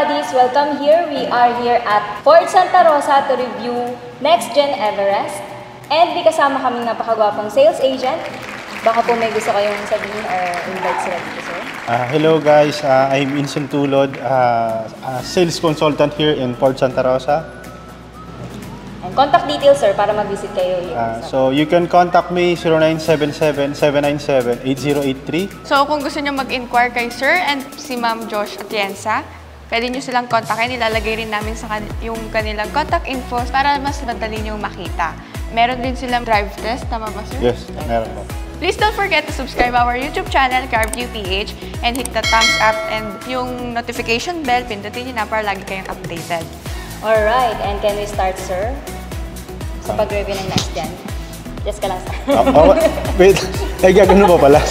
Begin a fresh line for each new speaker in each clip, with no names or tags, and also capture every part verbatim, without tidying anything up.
buddies! Welcome here. We are here at Ford Santa Rosa to review Next Gen Everest. And may kasama kaming napakagwapong sales agent. Baka po may gusto kayong sabihin or invite sila dito, sir.
Uh, hello guys, uh, I'm Inson Tulod, uh, uh, sales consultant here in Ford Santa Rosa.
And contact details, sir, para mag-visit kayo.
Uh, so you can contact me zero nine seven seven, seven nine seven, eight zero eight three.
So kung gusto niyo mag-inquire kay sir and si Ma'am Josh Atienza, pwede niyo silang kontakin. Ilalagay rin namin sa kan yung kanilang contact info para mas madali niyo makita. Meron din silang drive test, tama ba sir?
Yes, meron po.
Please don't forget to subscribe our YouTube channel, CarView P H, and hit the thumbs up and yung notification bell, pindutin niyo na para lagi kayong updated.
Alright, and can we start, sir? Sa pag-review ng Next Gen. Yes ka lang, sir.
Uh, oh, wait, ay gagano pa pala?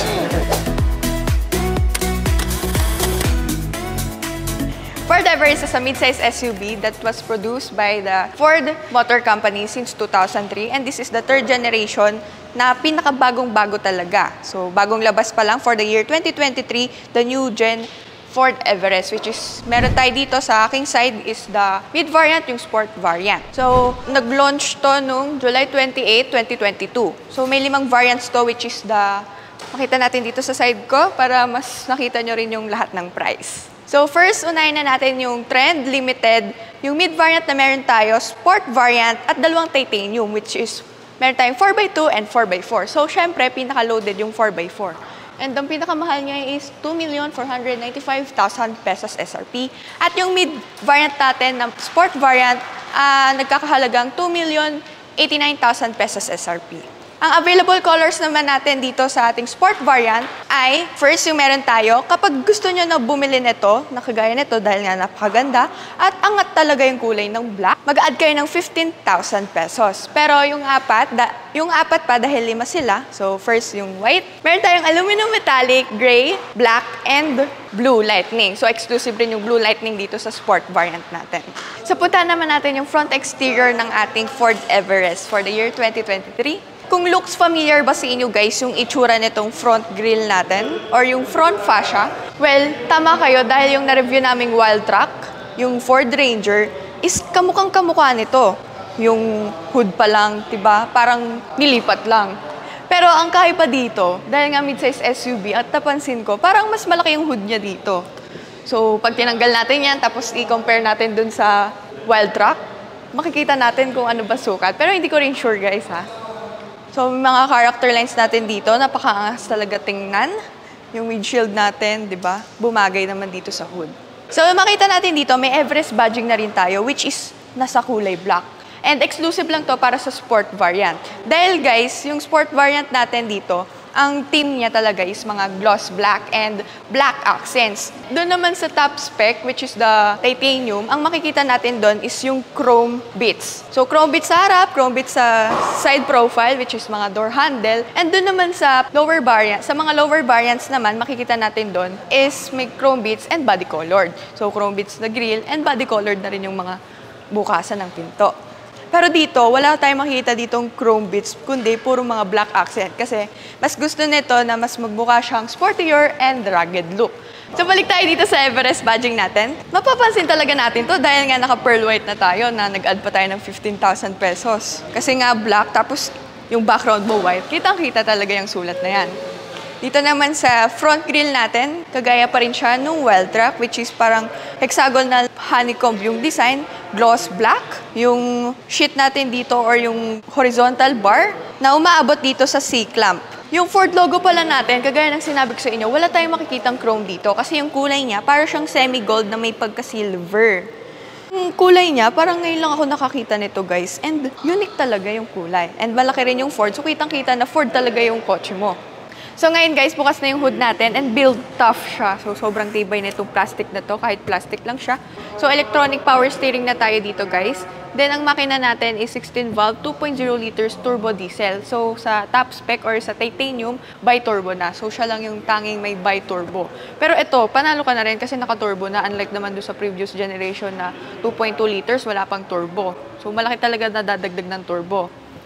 Ford Everest is a mid-size S U V that was produced by the Ford Motor Company since two thousand three, and this is the third generation na pinakabagong-bago talaga. So, bagong labas pa lang for the year twenty twenty-three, the new gen Ford Everest, which is, meron tayo dito sa aking side is the mid-variant, yung sport variant. So, nag-launch to nung July twenty-eighth, twenty twenty-two. So, may limang variants to, which is the, makita natin dito sa side ko para mas nakita nyo rin yung lahat ng price. So, first, unahin na natin yung Trend Limited, yung mid-variant na meron tayo, sport variant, at dalawang titanium, which is, meron tayong four by two and four by four. So, syempre, pinaka-loaded yung four by four. And ang pinakamahal niya is two million four hundred ninety-five thousand pesos S R P. At yung mid-variant natin, na sport variant, uh, nagkakahalagang two million eighty-nine thousand pesos S R P. Ang available colors naman natin dito sa ating sport variant ay, first yung meron tayo, kapag gusto nyo na bumili nito, na kagaya nito dahil nga napakaganda, at angat talaga yung kulay ng black, mag-add kayo ng fifteen thousand pesos. Pero yung apat, da, yung apat pa dahil lima sila, so first yung white, meron tayong aluminum metallic, gray, black, and blue lightning. So exclusive rin yung blue lightning dito sa sport variant natin. So punta naman natin yung front exterior ng ating Ford Everest for the year twenty twenty-three. Kung looks familiar ba sa inyo guys yung itsura nitong front grille natin or yung front fascia, well, tama kayo dahil yung na-review naming Wildtrak, yung Ford Ranger, is kamukhang kamukha nito. Yung hood pa lang, diba? Parang nilipat lang. Pero ang kakaiba dito, dahil nga mid-size S U V at napansin ko, parang mas malaki yung hood niya dito. So, pag tinanggal natin yan, tapos i-compare natin dun sa Wildtrak, makikita natin kung ano ba sukat. Pero hindi ko rin sure guys ha. So, mga character lines natin dito, napakaangas talaga tingnan. Yung windshield natin, di ba? Bumagay naman dito sa hood. So, makita natin dito, may Everest badging na rin tayo, which is nasa kulay black. And exclusive lang to para sa sport variant. Dahil guys, yung sport variant natin dito, ang theme niya talaga is mga gloss black and black accents. Doon naman sa top spec, which is the titanium, ang makikita natin doon is yung chrome bits. So, chrome bits sa harap, chrome bits sa side profile, which is mga door handle. And doon naman sa lower variant, sa mga lower variants naman, makikita natin doon is may chrome bits and body colored. So, chrome bits na grille and body colored na rin yung mga bukasan ng pinto. Pero dito, wala tayong makikita ditong chrome bits, kundi puro mga black accent. Kasi mas gusto nito na mas magbuka siyang sportier and rugged look. So balik tayo dito sa Everest badging natin. Mapapansin talaga natin to dahil nga naka-pearl white na tayo na nag-add pa tayo ng fifteen thousand pesos. Kasi nga black, tapos yung background mo white, kitang-kita talaga yung sulat na yan. Dito naman sa front grille natin, kagaya pa rin siya nung Wildtrak, which is parang hexagonal honeycomb yung design, gloss black. Yung sheet natin dito or yung horizontal bar na umaabot dito sa C-clamp. Yung Ford logo pala natin, kagaya ng sinabi ko sa inyo, wala tayong makikitang chrome dito kasi yung kulay niya para siyang semi-gold na may pagka-silver. Yung kulay niya, parang ngayon lang ako nakakita nito guys. And unique talaga yung kulay. And malaki rin yung Ford, so kitang-kita na Ford talaga yung kotse mo. So ngayon guys, bukas na yung hood natin and build tough siya. So sobrang tibay na itong plastic na to, kahit plastic lang siya. So electronic power steering na tayo dito guys. Then ang makina natin is sixteen valve, two point oh liters turbo diesel. So sa top spec or sa titanium, bi-turbo na. So siya lang yung tanging may bi-turbo. Pero ito, panalo ka na rin kasi naka-turbo na, unlike naman doon sa previous generation na two point two liters, wala pang turbo. So malaki talaga na dadagdag ng turbo.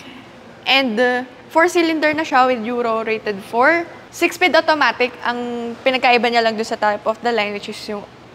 And uh, four-cylinder na siya with Euro rated four. six-speed automatic, ang pinagkaiba niya lang doon sa top of the line, which is yung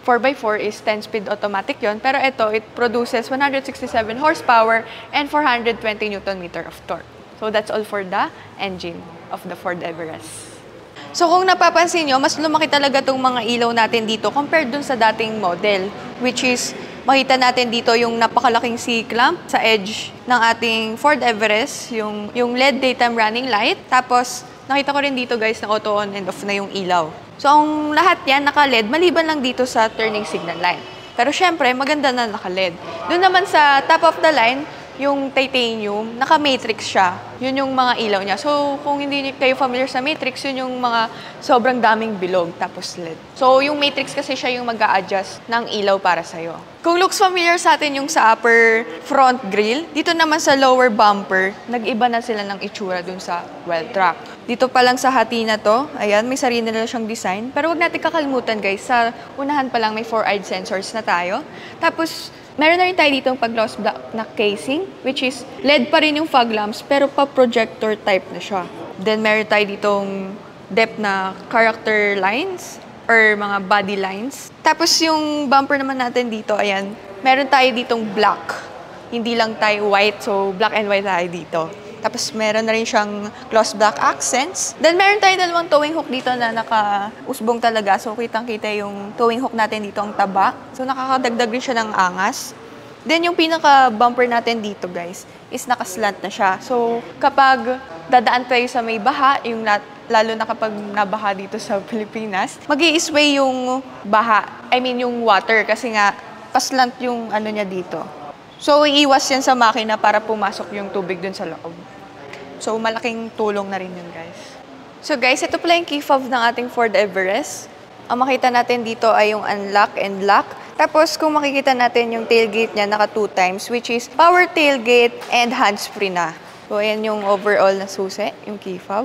four by four is ten-speed automatic yon, pero ito, it produces one hundred sixty-seven horsepower and four hundred twenty newton meter of torque. So that's all for the engine of the Ford Everest. So kung napapansin nyo, mas lumaki talaga itong mga ilaw natin dito compared dun sa dating model, which is makita natin dito yung napakalaking C-clamp sa edge ng ating Ford Everest, yung, yung L E D daytime running light. Tapos, nakita ko rin dito guys na auto on and off na yung ilaw. So, ang lahat yan naka-L E D, maliban lang dito sa turning signal light. Pero syempre, maganda na naka-L E D. Doon naman sa top of the line, yung titanium, naka-matrix siya. Yun yung mga ilaw niya. So, kung hindi kayo familiar sa matrix, yun yung mga sobrang daming bilog, tapos L E D. So, yung matrix kasi siya yung mag-a-adjust ng ilaw para sa'yo. Kung looks familiar sa atin yung sa upper front grille, dito naman sa lower bumper, nag-iba na sila ng itsura dun sa Welltrack. Dito pa lang sa hati na to, ayan, may sarili na siyang design. Pero wag natin kakalimutan guys, sa unahan pa lang may four-eyed sensors na tayo. Tapos, meron na rin tayo ditong pag-gloss black na casing, which is L E D pa rin yung fog lamps, pero pa-projector type na siya. Then, meron tayo ditong depth na character lines, or mga body lines. Tapos, yung bumper naman natin dito, ayan, meron tayo ditong black. Hindi lang tayo white, so black and white tayo dito. Tapos, meron na rin siyang gloss black accents. Then, meron tayo dalawang towing hook dito na naka-usbong talaga. So, kitang-kita yung towing hook natin dito ang taba. So, nakakadagdag rin siya ng angas. Then, yung pinaka-bumper natin dito, guys, is nakaslant na siya. So, kapag dadaan tayo sa may baha, yung lalo na kapag nabaha dito sa Pilipinas, mag-i-sway yung baha. I mean, yung water. Kasi nga, paslant yung ano niya dito. So, iiwas yan sa makina para pumasok yung tubig dun sa loob. So, malaking tulong na rin yun, guys. So, guys, ito pala yung key fob ng ating Ford Everest. Ang makita natin dito ay yung unlock and lock. Tapos, kung makikita natin yung tailgate niya, naka two times, which is power tailgate and hands-free na. So, ayan yung overall na susi, yung key fob.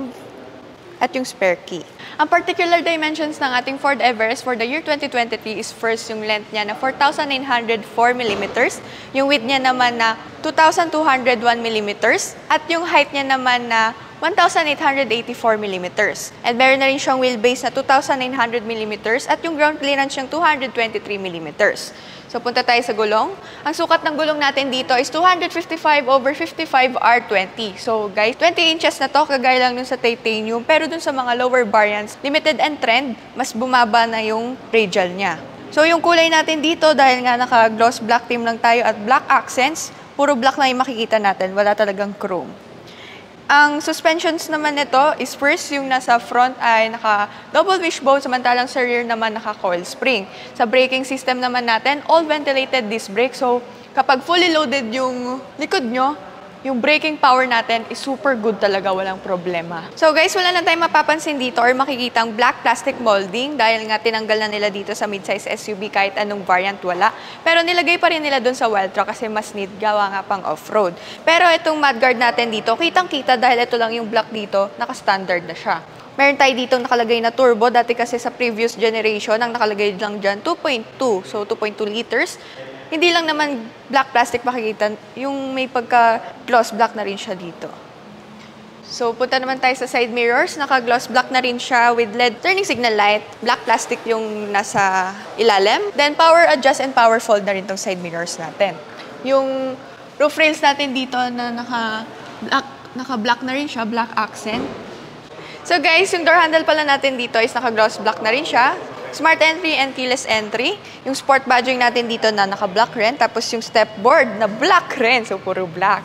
At yung spare key. Ang particular dimensions ng ating Ford Everest for the year twenty twenty-three is first yung length niya na four thousand nine hundred four millimeters, yung width niya naman na two thousand two hundred one millimeters, at yung height niya naman na one thousand eight hundred eighty-four millimeters. And meron na rin siyang wheelbase na two thousand nine hundred millimeters at yung ground clearance niyang two hundred twenty-three millimeters. So, punta tayo sa gulong. Ang sukat ng gulong natin dito is two hundred fifty-five over fifty-five R twenty. So, guys, twenty inches na to, kagaya lang dun sa titanium. Pero dun sa mga lower variants, limited and trend, mas bumaba na yung radial niya. So, yung kulay natin dito, dahil nga naka-gloss black trim lang tayo at black accents, puro black na yung makikita natin, wala talagang chrome. Ang suspensions naman nito is first, yung nasa front ay naka-double wishbone, samantalang sa rear naman naka-coil spring. Sa braking system naman natin, all ventilated disc brake. So, kapag fully loaded yung likod nyo, yung braking power natin is super good talaga, walang problema. So guys, wala na tayong mapapansin dito or makikitang black plastic molding dahil nga tinanggal na nila dito sa midsize S U V kahit anong variant wala. Pero nilagay pa rin nila dun sa Welltrack kasi mas need, gawa nga pang off-road. Pero itong mudguard natin dito, kitang-kita dahil ito lang yung black dito, naka-standard na siya. Meron tayo dito nakalagay na turbo. Dati kasi sa previous generation, ang nakalagay lang dyan, two point two. So, two point two liters. Hindi lang naman black plastic makikita, yung may pagka-gloss black na rin siya dito. So, punta naman tayo sa side mirrors. Naka-gloss black na rin siya with L E D turning signal light. Black plastic yung nasa ilalim. Then, power adjust and power fold na rin tong side mirrors natin. Yung roof rails natin dito na naka-black naka-black na rin siya, black accent. So, guys, yung door handle pala natin dito is naka-gloss black na rin siya. Smart entry and keyless entry. Yung sport badging natin dito na naka-black rin. Tapos yung step board na black rin. So, puro black.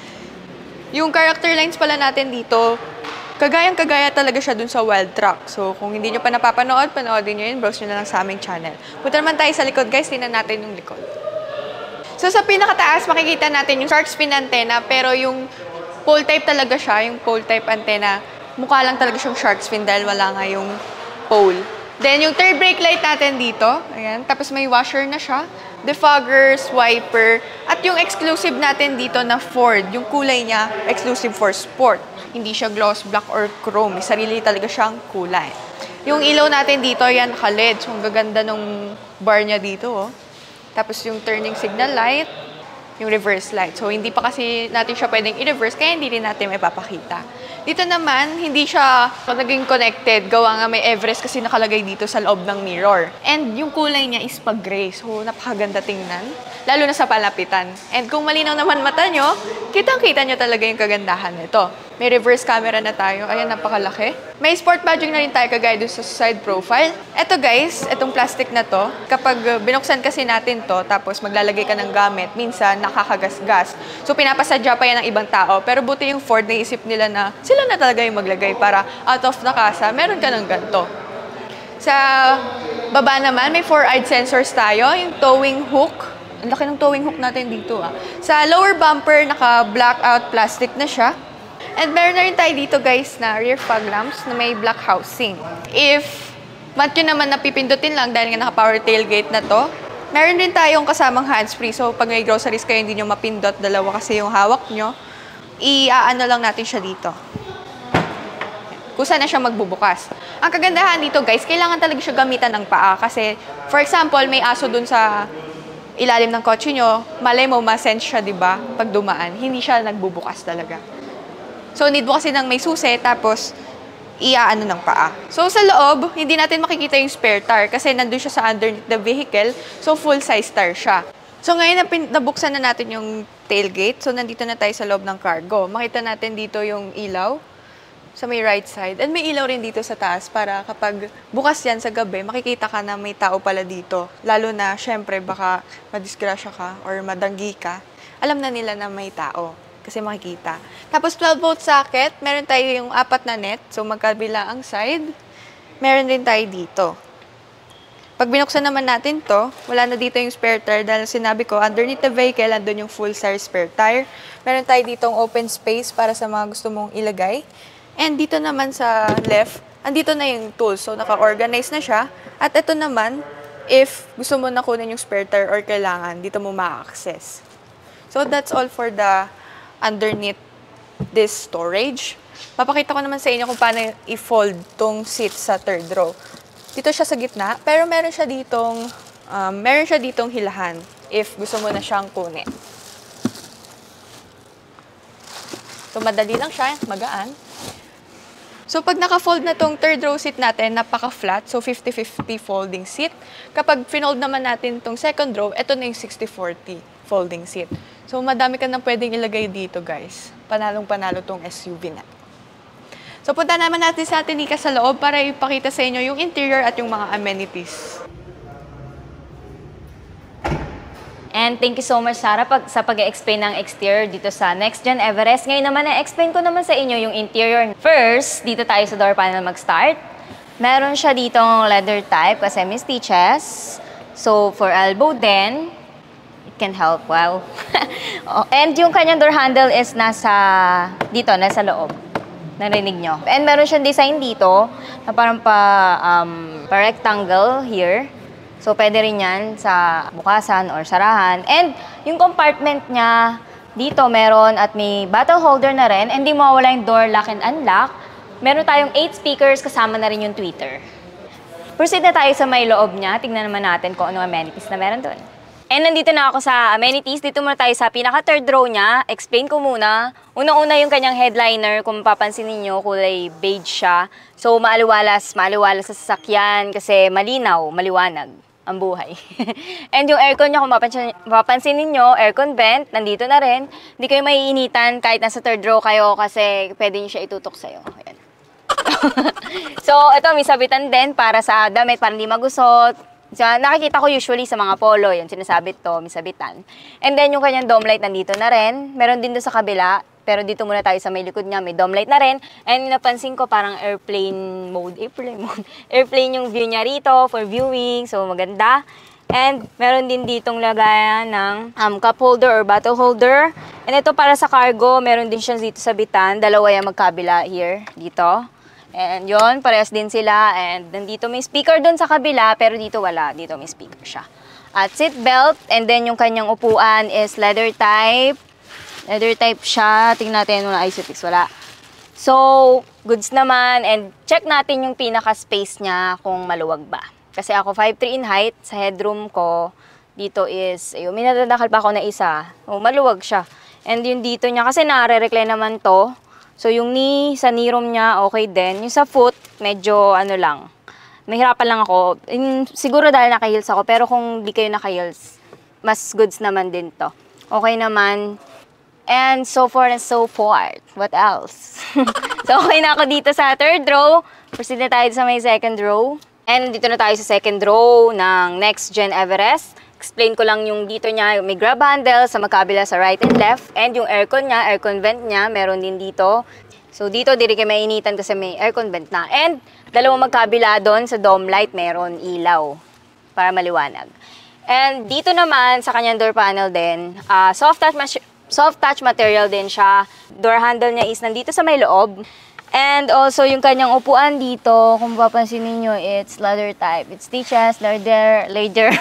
Yung character lines pala natin dito, kagayang-kagaya talaga siya dun sa Welltrack. So, kung hindi nyo pa napapanood, panoodin nyo yun, browse nyo na lang sa aming channel. Punta naman tayo sa likod, guys. Tingnan natin yung likod. So, sa pinakataas, makikita natin yung shark fin antenna. Pero yung pole type talaga siya, yung pole type antenna, mukha lang talaga siyang shark fin dahil wala nga yung pole. Then, yung third brake light natin dito, ayan, tapos may washer na siya, defoggers, wiper, at yung exclusive natin dito na Ford, yung kulay niya, exclusive for sport. Hindi siya gloss black or chrome, may sarili talaga siyang kulay. Yung ilaw natin dito, ayan, naka-L E D, so ang gaganda nung bar niya dito, oh. Tapos yung turning signal light, yung reverse light. So, hindi pa kasi natin siya pwedeng i-reverse, kaya hindi rin natin may papakita. Dito naman, hindi siya naging connected. Gawa nga may Everest kasi nakalagay dito sa loob ng mirror. And yung kulay niya is pag-gray. So, napakaganda tingnan. Lalo na sa palapitan. And kung malinaw naman mata nyo, kitang-kita nyo talaga yung kagandahan nito. May reverse camera na tayo. Ayan, napakalaki. May sport badging na rin tayo kagaya doon sa side profile. Eto guys, etong plastic na to, kapag binuksan kasi natin to, tapos maglalagay ka ng gamit, minsan nakakagasgas. So, pinapasadya pa yan ng ibang tao. Pero buti yung Ford, naisip nila na sila na talaga yung maglagay para out of the casa, meron ka ng ganito. Sa baba naman, may four-eyed sensors tayo. Yung towing hook. Ang laki ng towing hook natin dito ah. Sa lower bumper, naka-blackout plastic na siya. And meron na rin tayo dito guys na rear fog lamps na may black housing. If mat yun naman napipindutin lang dahil nga naka-power tailgate na to, meron din tayong kasamang hands-free. So pag may groceries kayo hindi nyo mapindot, dalawa kasi yung hawak nyo, i-aano lang natin siya dito. Kung saan na siya magbubukas. Ang kagandahan dito guys, kailangan talaga siya gamitan ng paa. Kasi for example, may aso dun sa ilalim ng kotse nyo, malay mo, ma-sense siya, diba? Pag dumaan, hindi siya nagbubukas talaga. So, need mo kasi ng may susi, tapos iaano ng paa. So, sa loob, hindi natin makikita yung spare tire kasi nandun siya sa underneath the vehicle. So, full-size tire siya. So, ngayon, nabuksan na natin yung tailgate. So, nandito na tayo sa loob ng cargo. Makita natin dito yung ilaw sa may right side. And may ilaw rin dito sa taas para kapag bukas yan sa gabi, makikita ka na may tao pala dito. Lalo na, syempre, baka madisgrasya ka or madanggi ka. Alam na nila na may tao. Kasi makikita. Tapos twelve volt socket, meron tayo yung apat na net. So magkabila ang side. Meron din tayo dito. Pag binuksan naman natin to, wala na dito yung spare tire dahil sinabi ko, underneath the vehicle, andun yung full size spare tire. Meron tayo ditong open space para sa mga gusto mong ilagay. And dito naman sa left, andito na yung tools. So naka-organize na siya. At ito naman, if gusto mo na kunin yung spare tire or kailangan, dito mo ma-access. So that's all for the underneath this storage. Papakita ko naman sa inyo kung paano i-fold tong seat sa third row. Dito siya sa gitna, pero meron siya ditong, um, meron siya ditong hilahan if gusto mo na siyang kunin. So, madali lang siya, magaan. So, pag naka-fold na tong third row seat natin, napaka-flat. So, fifty fifty folding seat. Kapag finold naman natin tong second row, ito na yung sixty forty folding seat. So, madami ka nang pwedeng ilagay dito, guys. Panalong-panalo tong S U V na. So, punta naman natin sa atin Nika sa loob para ipakita sa inyo yung interior at yung mga amenities.
And thank you so much, Sarah, pag, sa pag-explain ng exterior dito sa Next Gen Everest. Ngayon naman, na-explain ko naman sa inyo yung interior. First, dito tayo sa door panel mag-start. Meron siya ditong leather type kasi may stitches. So, for elbow din, can help. Wow. And yung kanyang door handle is nasa dito, nasa loob. Narinig nyo. And meron siyang design dito na parang pa, um, pa rectangle here. So, pwede rin yan sa bukasan or sarahan. And yung compartment niya dito meron at may bottle holder na rin. And di mawawala yung door lock and unlock. Meron tayong eight speakers kasama na rin yung tweeter. Proceed na tayo sa may loob niya. Tingnan naman natin kung ano amenities na meron doon. And nandito na ako sa amenities. Dito muna tayo sa pinaka-third row niya. Explain ko muna. Unang-una yung kanyang headliner. Kung mapapansin ninyo, kulay beige siya. So, maaliwalas. Maaliwalas sa sasakyan kasi malinaw, maliwanag ang buhay. And yung aircon niya, kung mapapansin, mapapansin ninyo, aircon vent, nandito na rin. Hindi kayo maiinitan kahit nasa third row kayo kasi pwede niyo siya itutok sa'yo. Ayan. So, ito, may sabitan din para sa damit, para hindi magusot. So, nakikita ko usually sa mga polo, yan, sinasabit to, may sabitan. And then, yung kanyang dome light nandito na rin. Meron din doon sa kabila, pero dito muna tayo sa may likod niya, may dome light na rin. And napansin ko parang airplane mode, airplane mode, airplane yung view niya rito for viewing, so maganda. And meron din ditong lagayan ng um, cup holder or bottle holder. And ito para sa cargo, meron din siyang dito sabitan, dalawa yung magkabila here, dito. And yon, parehas din sila. And nandito may speaker doon sa kabila, pero dito wala. Dito may speaker siya. At seat belt, and then yung kanyang upuan is leather type. Leather type siya. Tingnan natin muna, Isofix, wala. So, goods naman. And check natin yung pinaka-space niya kung maluwag ba. Kasi ako five three in height, sa headroom ko, dito is, ayun, may nadadakal pa ako na isa. Oh, maluwag siya. And yung dito niya, kasi nare-recline naman to. So, yung knee, sa knee room niya, okay din. Yung sa foot, medyo ano lang. Mahirapan lang ako. In, siguro dahil naka-heels ako, pero kung di kayo naka-heels, mas goods naman din to. Okay naman. And so far and so forth. What else? So, okay na ako dito sa third row. Proceed na tayo sa may second row. And dito na tayo sa second row ng Next Gen Everest. Explain ko lang yung dito niya. May grab handle sa magkabila sa right and left. And yung aircon niya, aircon vent niya, meron din dito. So, dito, di rin kayo mainitan kasi may aircon vent na. And dalawang magkabila doon sa dome light, meron ilaw para maliwanag. And dito naman, sa kanyang door panel din, uh, soft touch Soft touch material din siya. Door handle niya is nandito sa may loob. And also, yung kanyang upuan dito, kung papansin niyo, it's leather type. It's stitches, leather, leather.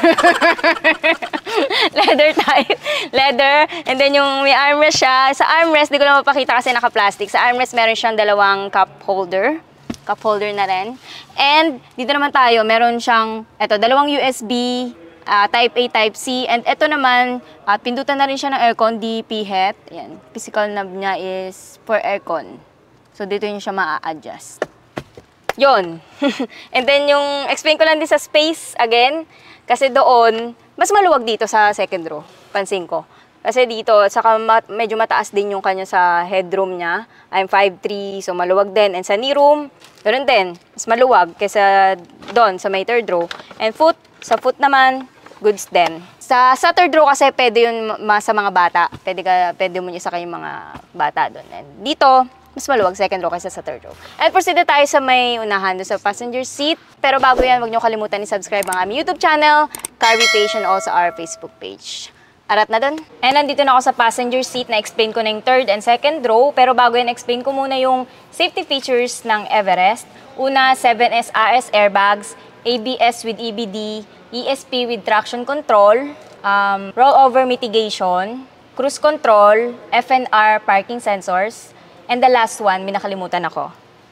Leather type. Leather. And then yung may armrest siya. Sa armrest, di ko lang mapakita kasi naka-plastic. Sa armrest, meron siyang dalawang cup holder. Cup holder na rin. And dito naman tayo, meron siyang, eto, dalawang U S B, Uh, type A, Type C. And ito naman, uh, pindutan na rin siya ng aircon, D P heat. Ayan, physical knob niya is for aircon. So, dito yun siya ma-adjust. Yun. And then, yung explain ko lang din sa space, again, kasi doon, mas maluwag dito sa second row, pansin ko. Kasi dito, saka mat medyo mataas din yung kanya sa headroom niya. I'm five three, so maluwag din. And sa knee room, ganoon din, mas maluwag kaysa doon sa may third row. And foot, sa foot naman, goods din. Sa, sa third row kasi pwede yun ma, sa mga bata. Pwede, ka, pwede mo isa kayong mga bata doon. And dito, mas maluwag second row kaysa sa third row. And proceed na tayo sa may unahan doon sa passenger seat. Pero bago yan, huwag niyo kalimutan i-subscribe ang aming YouTube channel, Carby Page, and also our Facebook page. Arat na doon. And nandito na ako sa passenger seat na explain ko na yung third and second row. Pero bago yan, explain ko muna yung safety features ng Everest. Una, seven S R S airbags, A B S with E B D, E S P with traction control, um, rollover mitigation, cruise control, F N R parking sensors, and the last one, may nakalimutan ako.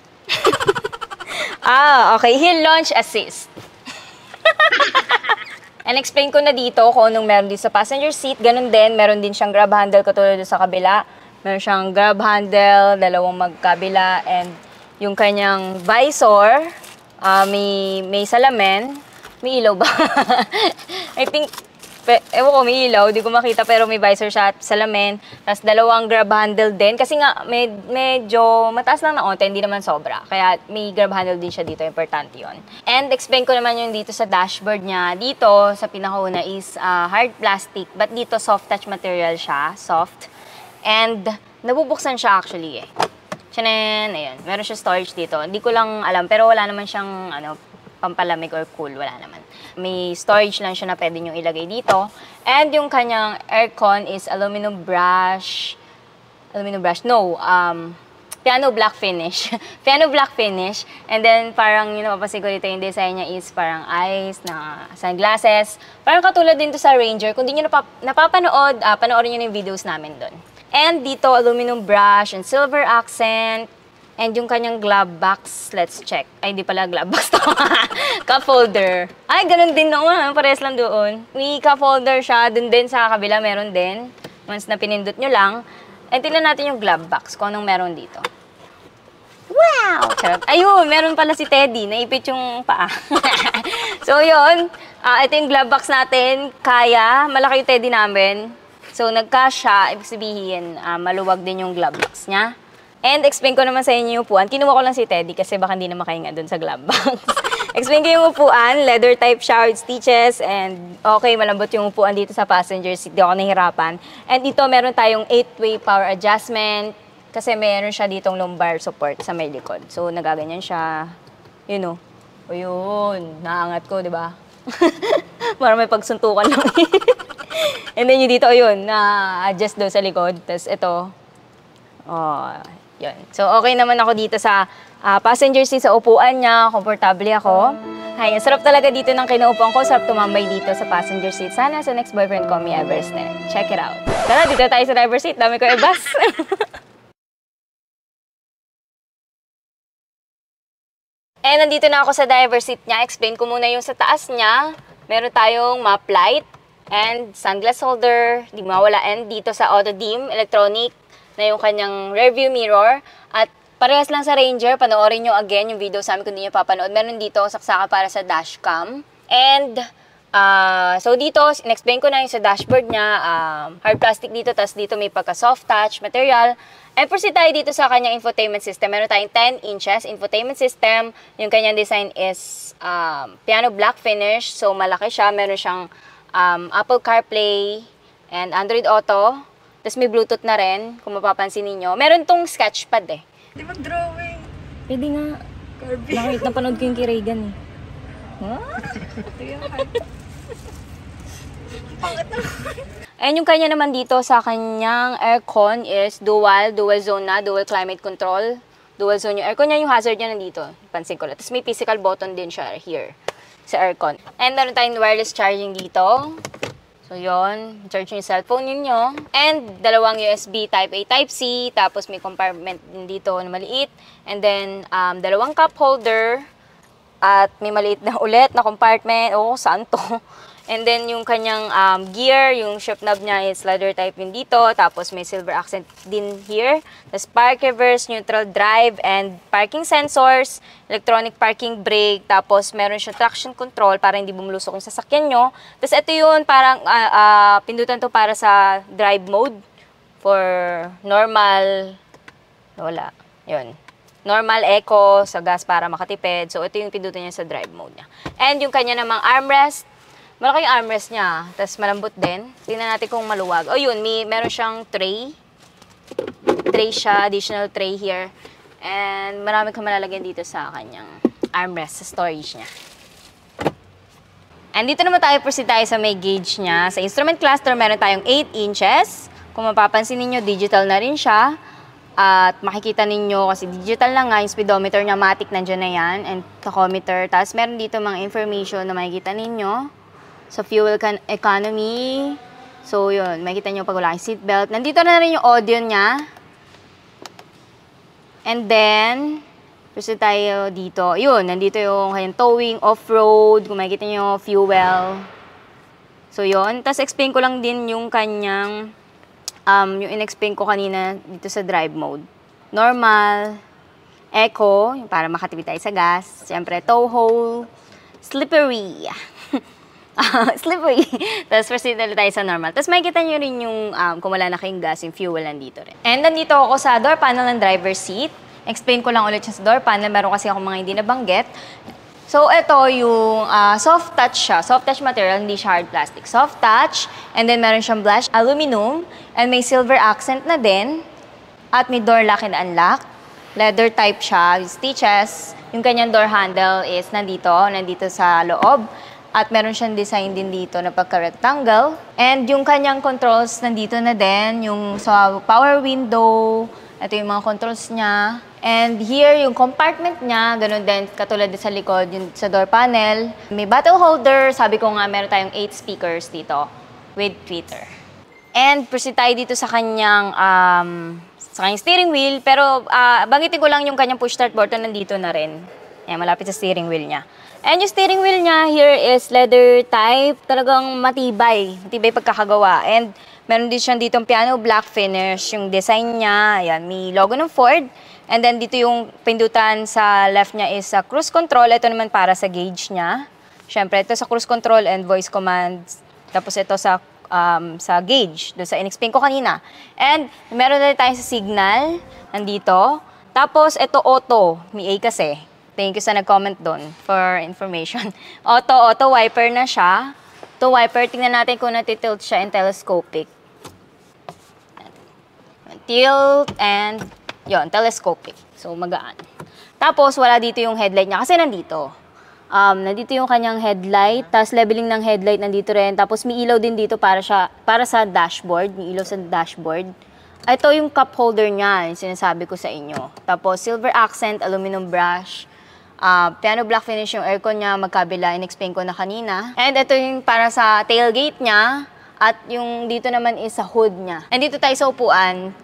Ah, okay, hill launch assist. And explain ko na dito kung anong meron din sa passenger seat. Ganun din, meron din siyang grab handle katulad sa kabila. Meron siyang grab handle, dalawang magkabila, and yung kanyang visor, uh, may, may salamin. May ilaw ba? I think, pe, ewan ko, may ilaw. Di ko makita, pero may visor siya at salamin. Tapos dalawang grab handle din. Kasi nga, med, medyo mataas lang na onte, hindi naman sobra. Kaya may grab handle din siya dito. Importante yon. And explain ko naman yung dito sa dashboard niya. Dito, sa pinakauna is uh, hard plastic. But dito, soft touch material siya. Soft. And nabubuksan siya actually eh. Tiyanan, ayan. Meron siya storage dito. Hindi ko lang alam, pero wala naman siyang ano, pampalamig or cool. Wala naman. May storage lang siya na pwede nyo ilagay dito. And yung kanyang aircon is aluminum brush. Aluminum brush? No. Um, piano black finish. Piano black finish. And then parang yung napapansin ko dito yung design niya is parang eyes na sunglasses. Parang katulad din to sa Ranger. Kung di nyo napap napapanood, uh, panoorin nyo yung videos namin doon. And dito, aluminum brush and silver accent. And yung kanyang glove box, let's check. Ay, hindi pala glove box to. Cup holder. Ay, ganun din naman. Parehas lang doon. May cup holder siya. Dun din sa kabila, meron din. Once na pinindot nyo lang. And tignan natin yung glove box, kung anong meron dito. Wow! Charot. Ayun, meron pala si Teddy. Naipit yung paa. So, yun. Uh, ito yung glove box natin. Kaya. Malaki yung Teddy namin. So, nagkasya. Ibig sabihin, uh, maluwag din yung glove box niya. And explain ko naman sa inyo yung upuan. Kinuha ko lang si Teddy kasi baka hindi na makahinga dun sa glove box. Explain ko yung upuan. Leather type siya with stitches. And okay, malambot yung upuan dito sa passenger seat. Di ako nahihirapan. And dito meron tayong eight way power adjustment. Kasi meron siya ditong lumbar support sa may likod. So, nagaganyan siya. You know. O yun. Naangat ko, di ba? Para may pagsuntukan lang. And then yung dito, ayun. Na-adjust daw sa likod. Tapos ito. Oh, yun. So, okay naman ako dito sa uh, passenger seat, sa upuan niya. Komportable ako. Ay, sarap talaga dito ng kinaupuan ko. Sarap tumambay dito sa passenger seat. Sana sa next boyfriend ko, may Everest na. Check it out. Tara, dito tayo sa driver seat. Dami ko e-bus. And nandito na ako sa driver seat niya. Explain ko muna yung sa taas niya. Meron tayong map light and sunglass holder. Di mawala. And dito sa auto dim, electronic. na yung kanyang rearview mirror. At parehas lang sa Ranger, panoorin nyo again yung video sa amin kung hindi nyo papanood. Meron dito saksaka para sa dashcam. And Uh, so dito, in-explain ko na yung sa dashboard niya, um, hard plastic dito, tapos dito may pagka-soft touch material. And proceed tayo dito sa kanyang infotainment system. Meron tayong ten inches infotainment system. Yung kanyang design is um, piano black finish. So malaki siya. Meron siyang um, Apple CarPlay and Android Auto. Tapos may Bluetooth na rin, kung mapapansin niyo. Meron tong sketchpad eh.
Di mag-drawing.
Pwede nga.
Kirby.
Nakita, napanood ko yung kay Reagan eh. Huh?
Ito yung pangit na.
And yung kanya naman dito sa kanyang aircon is dual, dual zone na, dual climate control. Dual zone yung aircon niya, yung hazard niya nandito. Pansin ko lang. Tapos may physical button din siya here sa aircon. And meron tayong wireless charging dito. So yon, charge yung cellphone ninyo. And dalawang U S B Type A, Type C. Tapos may compartment din dito na maliit. And then um, dalawang cup holder. At may maliit na ulit na compartment. Oh, saan to? And then yung kanyang um, gear, yung shift knob niya is ladder type yun dito. Tapos may silver accent din here. Tapos park reverse, neutral drive, and parking sensors, electronic parking brake. Tapos meron siyang traction control para hindi bumulusok yung sasakyan nyo. Tapos ito yun, parang uh, uh, pindutan to para sa drive mode. For normal, wala, yun. Normal, eco, sa gas para makatipid. So ito yung pindutan niya sa drive mode niya. And yung kanya namang armrest, malaki yung armrest niya, tapos malambot din. Tingnan natin kung maluwag. O yun, may, meron siyang tray. Tray siya, additional tray here. And marami kang malalagyan dito sa kanyang armrest, sa storage niya. And dito naman tayo, proceed tayo sa may gauge niya. Sa instrument cluster, meron tayong eight inches. Kung mapapansin ninyo, digital na rin siya. At makikita ninyo, kasi digital lang nga, yung speedometer niya, matic nandiyan na yan. And tachometer. Tapos meron dito mga information na makikita ninyo. Sa fuel economy. So, yun. Makikita nyo pag wala kayong seatbelt. Nandito na rin yung audio niya. And then, proceed tayo dito. Yun, nandito yung kanyang towing, off-road. Kung makikita nyo, fuel. So, yun. Tapos, explain ko lang din yung kanyang, um, yung in-explain ko kanina dito sa drive mode. Normal, eco, yung para makatipid tayo sa gas. Siyempre, tow hole, slippery. Uh, slippery. Tapos proceed na tayo sa normal. Tapos makikita nyo rin yung um, kung wala na kayong gas, yung fuel nandito rin. And nandito ako sa door panel ng driver seat. Explain ko lang ulit siya sa door panel. Meron kasi ako mga hindi nabanggit. So ito yung uh, soft touch siya. Soft touch material, hindi siya hard plastic. Soft touch. And then meron siyang brushed aluminum. And may silver accent na din. At may door lock and unlock. Leather type siya with stitches. Yung kanyang door handle is nandito. Nandito sa loob. At meron siyang design din dito na pagka-rectangle. And yung kanyang controls nandito na din. Yung sa power window. Ito yung mga controls niya. And here, yung compartment niya, ganun din, katulad din sa likod, yung sa door panel. May bottle holder. Sabi ko nga, meron tayong eight speakers dito with tweeter. And proceed tayo dito sa kanyang, um, sa kanyang steering wheel. Pero uh, banggitin ko lang yung kanyang push start button nandito na rin. Ayan, malapit sa steering wheel niya. And yung steering wheel niya here is leather type. Talagang matibay. Matibay pagkakagawa. And meron din siyang ditong piano black finish. Yung design niya, ayan, may logo ng Ford. And then dito yung pindutan sa left niya is sa cruise control. Ito naman para sa gauge niya. Siyempre, ito sa cruise control and voice commands. Tapos ito sa um, sa gauge. Doon sa in-explain ko kanina. And meron na tayo sa signal. Nandito. Tapos ito auto. May A kasi. Thank you sa nag-comment doon for information. Auto, auto wiper na siya. Auto wiper, tingnan natin kung natitilt siya in telescopic. Tilt and, yon telescopic. So, magaan. Tapos, wala dito yung headlight niya kasi nandito. Um, nandito yung kanyang headlight, tapos leveling ng headlight nandito rin. Tapos, may ilaw din dito para, siya, para sa dashboard. May ilaw sa dashboard. Ito yung cup holder niya, yung sinasabi ko sa inyo. Tapos, silver accent, aluminum brush. Uh, piano black finish yung aircon niya, magkabila, in-explain ko na kanina. And ito yung para sa tailgate niya, at yung dito naman is sa hood niya. And dito tayo sa upuan.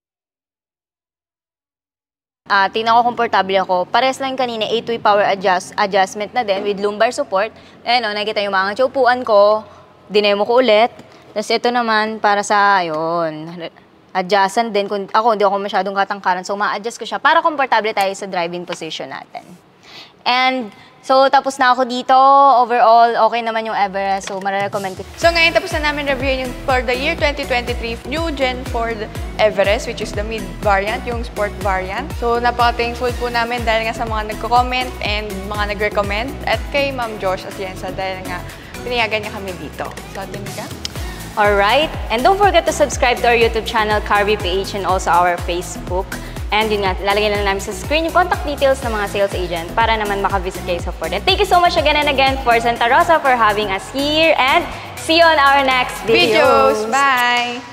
Uh, tingnan ko komportable ako. Pares lang kanina, eight-way power adjust, adjustment na din with lumbar support. Ayan o, nakikita yung mga upuan ko. Dinemo ko ulit. Tapos ito naman para sa, ayun, adjustan din. Kung, ako, hindi ako masyadong katangkaran. So, ma-adjust ko siya para komportable tayo sa driving position natin. And, so, tapos na ako dito. Overall, okay naman yung Everest. So, marirecommend ko.
So ngayon tapos na namin review yung for the year twenty twenty-three new Gen Ford Everest, which is the mid variant, yung sport variant. So napaka-thankful po namin dahil nga sa mga nagko-comment and mga nag-recommend at kay Ma'am Josh Atienza dahil nga pinayagan niya kami dito. So, Danica?
Alright. And don't forget to subscribe to our YouTube channel, Carby P H, and also our Facebook. And yun nga, lalagyan na namin sa screen yung contact details ng mga sales agent para naman makavisit kayo sa Ford. And thank you so much again and again for Santa Rosa for having us here. And see you on our next videos.
Videos! Bye!